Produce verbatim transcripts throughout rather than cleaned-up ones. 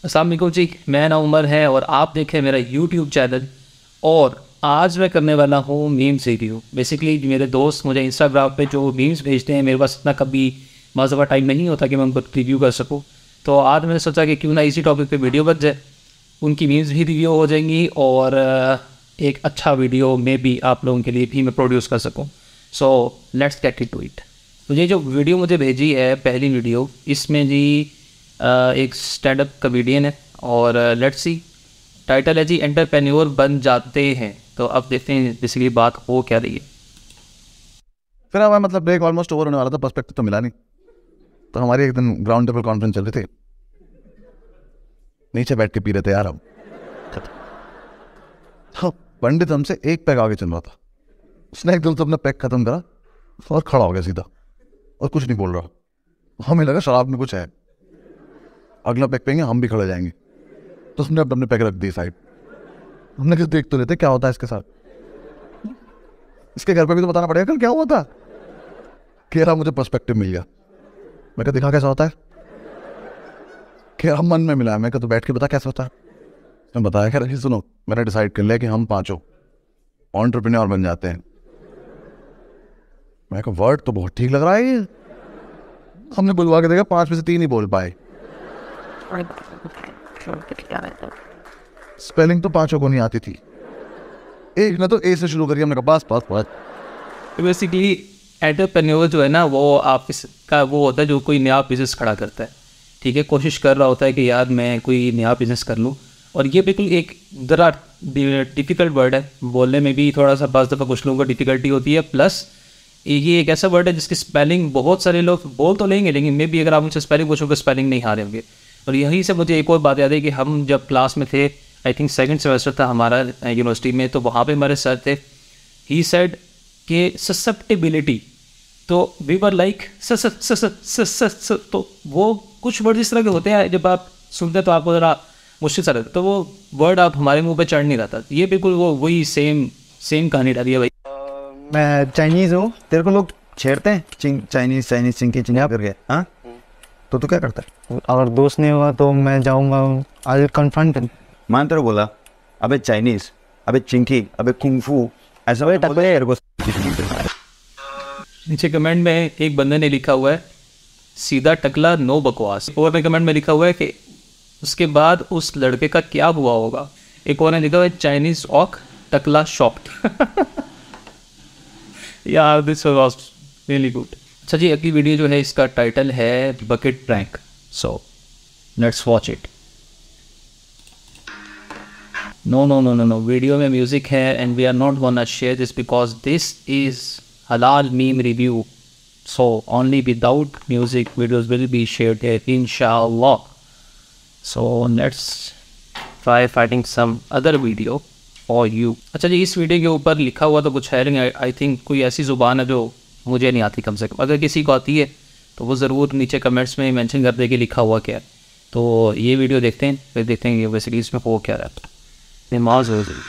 अस्सलाम वालेकुम जी, मैं ना उमर है और आप देखें मेरा यूट्यूब चैनल। और आज मैं करने वाला हूँ मीम्स वीडियो। बेसिकली मेरे दोस्त मुझे इंस्टाग्राम पे जो मीम्स भेजते हैं, मेरे पास इतना कभी मज़ा टाइम नहीं होता कि मैं उनको रिव्यू कर सकूँ। तो आज मैंने सोचा कि क्यों ना इसी टॉपिक पे वीडियो बन जाए, उनकी मीम्स भी रिव्यू हो जाएंगी और एक अच्छा वीडियो में भी आप लोगों के लिए भी मैं प्रोड्यूस कर सकूँ। So let's get it to it. तो ये जो वीडियो मुझे भेजी है, पहली वीडियो, इसमें जी Uh, एक स्टैंड अप कॉमेडियन है और लेट्स सी, टाइटल है जी एंटरप्रेन्योर बन जाते हैं। तो अब देखते हैं बेसिकली बात हो क्या रही है। फिर हमारा मतलब ब्रेक ऑलमोस्ट ओवर होने वाला था, पर्सपेक्टिव तो मिला नहीं। तो हमारी एक दिन ग्राउंड टेबल कॉन्फ्रेंस चल रही थी, नीचे बैठ के पी रहे थे यार हम। तो पंडित हमसे एक पैक आगे चल रहा था, उसने एकदम से अपना पैक खत्म करा और खड़ा हो गया सीधा और कुछ नहीं बोल रहा। हमें लगा शराब में कुछ है, अगला पैक पेंगे हम भी खड़े जाएंगे। तो उसने अपने पैक रख दी साइड। हमने कहा देख तो लेते क्या होता है इसके साथ, इसके घर पे भी तो बताना पड़ेगा कल क्या हुआ था। कह रहा मुझे पर्सपेक्टिव मिल गया। मैं कहा दिखा कैसा होता है। कह रहा मन में मिला है। मैं कहा तो बैठ के बता कैसा होता है। मैं बताया कह रही सुनो, मैंने डिसाइड कर लिया कि हम पांचों एंटरप्रेन्योर बन जाते हैं। मैं कहा वर्ड तो बहुत ठीक लग रहा है ये। हमने बुलवा के देखा, पांच में से तीन ही बोल पाए। स्पेलिंग तो पांचों को नहीं आती थी, एक ने तो ए से शुरू करी। हमने कहा बस बस बस। बेसिकली एंटरप्रेन्योर जो है ना, वो आप इसका वो होता है जो कोई नया बिज़नेस खड़ा करता है। ठीक है, कोशिश कर रहा होता है कि यार मैं कोई नया बिज़नेस कर लूँ। और ये बिल्कुल एक ज़रा डिफ़िकल्ट वर्ड है, बोलने में भी थोड़ा सा बस दफ़ा कुछ लोगों को डिफ़िकल्टी होती है। प्लस ये एक ऐसा वर्ड है जिसकी स्पेलिंग बहुत सारे लोग बोल तो लेंगे, लेकिन मे भी अगर आप उनसे स्पेलिंग पूछोगे स्पेलिंग नहीं आ रहे होंगे। और यहीं से मुझे एक और बात याद है कि हम जब क्लास में थे, आई थिंक सेकंड सेमेस्टर था हमारा यूनिवर्सिटी में, तो वहाँ पे हमारे सर थे, ही सेड कि ससेप्टिबिलिटी। तो वी वर लाइक स तो वो कुछ वर्ड इस तरह के होते हैं जब आप सुनते हैं तो आपको ज़रा मुश्किल सा लगता है, तो वो वर्ड आप हमारे मुंह पे चढ़ नहीं रहा था। ये बिल्कुल वो वही सेम सेम कहानी डाली है भाई। मैं चाइनीज़ हूँ, तेरे को लोग छेड़ते हैं चिंग चाइनीज़ चाइनीज़ चिंकी चिंगा करके। हाँ, तो तू क्या करता है? अगर दोस्त नहीं हुआ तो मैं जाऊंगा, आई कन्फ्रंट हिम। मान तेरे बोला अबे चाइनीज़, अबे चिंकी, अबे कुंफू, ऐसा वही टकले तेरे को। नीचे कमेंट में एक बंदे ने लिखा हुआ है सीधा टकला नो बकवास। और में कमेंट में लिखा हुआ है कि उसके बाद उस लड़के का क्या हुआ होगा। एक और ने लिखा हुआ है चाइनीज़ ऑक टकला शॉक्ड। यार दिस वाज रियली गुड। अच्छा जी, अगली वीडियो जो है इसका टाइटल है bucket prank. So let's watch it. No no no no no video में म्यूजिक है and we are not gonna share this because this is हलाल meme review. So only without music videos will be shared here इंशाअल्लाह। So let's try finding some other video for you. अच्छा जी, इस video के ऊपर लिखा हुआ तो कुछ है नहीं। आई थिंक कोई ऐसी ज़ुबान है जो मुझे नहीं आती कम से कम। अगर किसी को आती है तो वो ज़रूर नीचे कमेंट्स में मेंशन कर दे कि लिखा हुआ क्या है। तो ये वीडियो देखते हैं, फिर देखते हैं कि बेसिकली इसमें हो क्या रहा है। नमाज हो गई।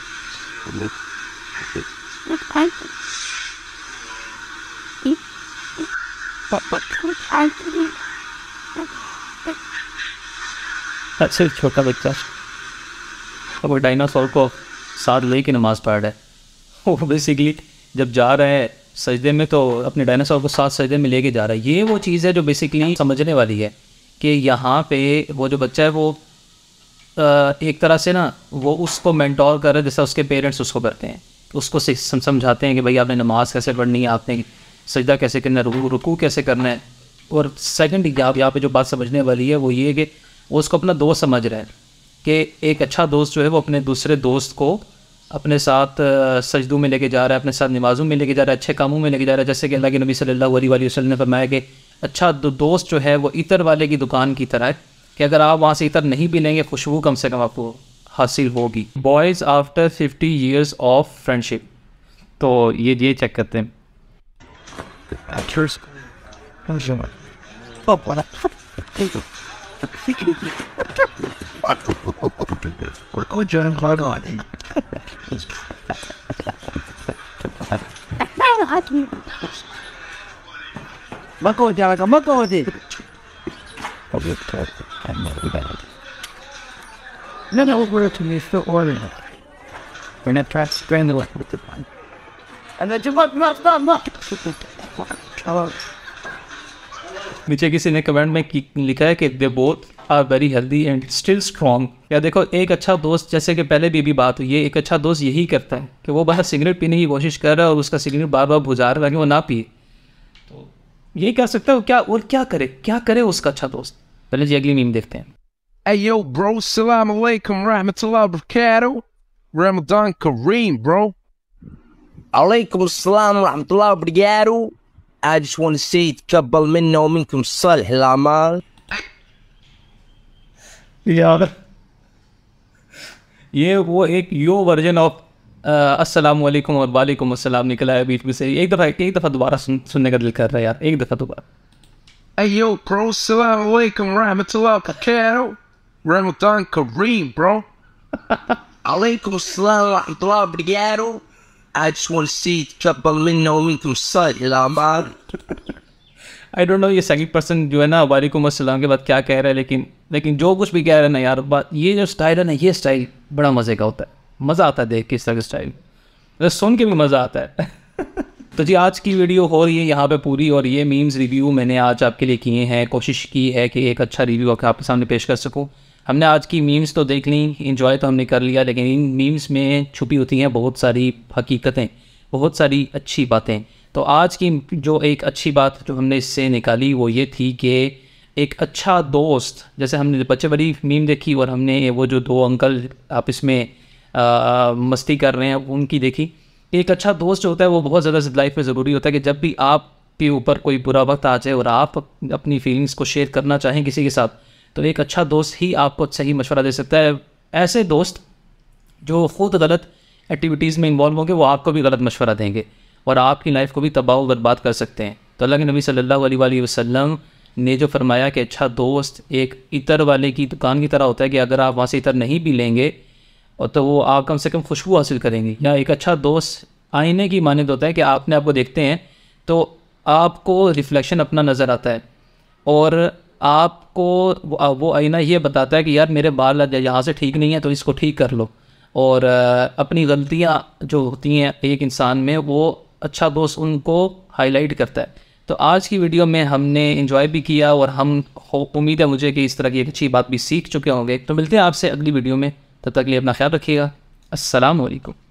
अच्छा, छोटा बच्चा तो वो डायनासोर को साथ लेके नमाज़ पढ़ रहा है। वो बेसिकली जब जा रहा है सजदे में तो अपने डायनासोर को साथ सजदे में लेके जा रहा है। ये वो चीज़ है जो बेसिकली समझने वाली है कि यहाँ पे वो जो बच्चा है वो आ, एक तरह से ना वो उसको मेंटोर कर रहा है जैसा उसके पेरेंट्स उसको करते हैं। उसको समझाते हैं कि भाई आपने नमाज़ कैसे पढ़नी है, आपने सजदा कैसे करना है, रुकू रुकू कैसे करना है। और सेकंड आप यहाँ पे जो बात समझने वाली है वो ये है कि वो उसको अपना दोस्त समझ रहा है कि एक अच्छा दोस्त जो है वो अपने दूसरे दोस्त को अपने साथ सजदों में लेके जा रहा है, अपने साथ नमाज़ों में लेके जा रहा है, अच्छे कामों में लेके जा रहा है। जैसे कि अल्लाह के नबी सल्लल्लाहु अलैहि वसल्लम ने फरमाया कि अच्छा दोस्त जो है वो इतर वाले की दुकान की तरह है कि अगर आप वहाँ से इतर नहीं भी लेंगे, खुशबू कम से कम आपको हासिल होगी। Boys after fifty years of friendship. तो ये ये चेक करते हैं। Mako jangan mako sih. No, no, we're to me still ordering it. We're not trying to strangle it with the fun. And then you want not not not. नीचे किसी ने comment में की- लिखा है कि they both are very healthy and still strong. या देखो, एक अच्छा दोस्त, जैसे कि पहले भी भी बात हुई है, एक अच्छा दोस्त यही करता है कि वो बाहर सिगरेट पीने की कोशिश कर रहा है और उसका सिगरेट बार बार बुझा रहा है ताकि वो ना पिए। तो यही कर सकता है। क्या और क्या करे, क्या करे उसका अच्छा दोस्त। पहले जी अगली मीम देखते हैं। Hey yo, bro, salam alaikum, rahmatullah barakatuh. Ramadan Kareem, bro. عليكم السلام ورحمة الله وبركاته. I just want to say تقبل منا ومنكم صالح الأعمال. यार ये वो एक यो वर्जन ऑफ अस्सलाम वालेकुम और वालेकुम अस्सलाम निकला है बीच में से। एक दफ़ा एक दफ़ा दोबारा सुन, सुनने का दिल कर रहा है यार, एक दफ़ा दोबारा। Hey yo, bro, salam alaikum, rahmatullah barakatuh. Ramadan Kareem, bro. عليكم السلام ورحمة الله وبركاته. I just want to say تقبل منا ومنكم صالح الأعمال. I don't know ये सेकंड पर्सन जो है ना वालेकुम अस्सलाम के बाद क्या कह रहा है, लेकिन लेकिन जो कुछ भी कह रहा है ना यार, बात ये जो स्टाइल है ना, ये स्टाइल बड़ा मज़े का होता है। मज़ा आता है देख के इस तरह का स्टाइल, मतलब सुन के भी मज़ा आता है। तो जी आज की वीडियो हो रही है यहाँ पे पूरी, और ये मीम्स रिव्यू मैंने आज आपके लिए किए हैं। कोशिश की है कि एक अच्छा रिव्यू आपके सामने पेश कर सकूँ। हमने आज की मीम्स तो देख ली, इंजॉय तो हमने कर लिया, लेकिन इन मीम्स में छुपी होती हैं बहुत सारी हकीकतें, बहुत सारी अच्छी बातें। तो आज की जो एक अच्छी बात जो हमने इससे निकाली वो ये थी कि एक अच्छा दोस्त, जैसे हमने बच्चे बड़ी मीम देखी और हमने वो जो दो अंकल आपस में आ, मस्ती कर रहे हैं उनकी देखी। एक अच्छा दोस्त जो होता है वो बहुत ज़्यादा लाइफ में ज़रूरी होता है कि जब भी आपके ऊपर कोई बुरा वक्त आ जाए और आप अपनी फीलिंग्स को शेयर करना चाहें किसी के साथ, तो एक अच्छा दोस्त ही आपको सही मशवरा दे सकता है। ऐसे दोस्त जो ख़ुद गलत एक्टिविटीज़ में इन्वॉल्व होंगे वो आपको भी गलत मशवरा देंगे और आपकी लाइफ को भी तबाह व बर्बाद कर सकते हैं। तो अल्लाह के नबी सल्लल्लाहु अलैहि वसल्लम ने जो फरमाया कि अच्छा दोस्त एक इतर वाले की दुकान की तरह होता है कि अगर आप वहाँ से इतर नहीं भी लेंगे और तो वो आप कम से कम खुशबू हासिल करेंगे। या एक अच्छा दोस्त आईने की मानद होता है कि आपने आपको देखते हैं तो आपको रिफ्लेक्शन अपना नज़र आता है और आपको वो आईना ये बताता है कि यार मेरे बाल यहाँ से ठीक नहीं है तो इसको ठीक कर लो। और अपनी गलतियाँ जो होती हैं एक इंसान में वो अच्छा दोस्त उनको हाईलाइट करता है। तो आज की वीडियो में हमने एंजॉय भी किया और हम उम्मीद है मुझे कि इस तरह की एक अच्छी बात भी सीख चुके होंगे। तो मिलते हैं आपसे अगली वीडियो में, तब तक के लिए अपना ख्याल रखिएगा। अस्सलाम वालेकुम।